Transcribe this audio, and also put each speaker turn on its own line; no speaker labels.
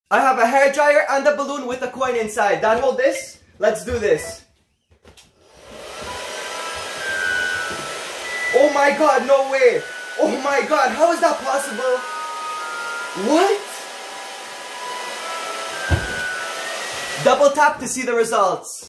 I have a hairdryer and a balloon with a coin inside. Dad, hold this. Let's do this. Oh my god, no way. Oh my god, how is that possible? What? Double tap to see the results.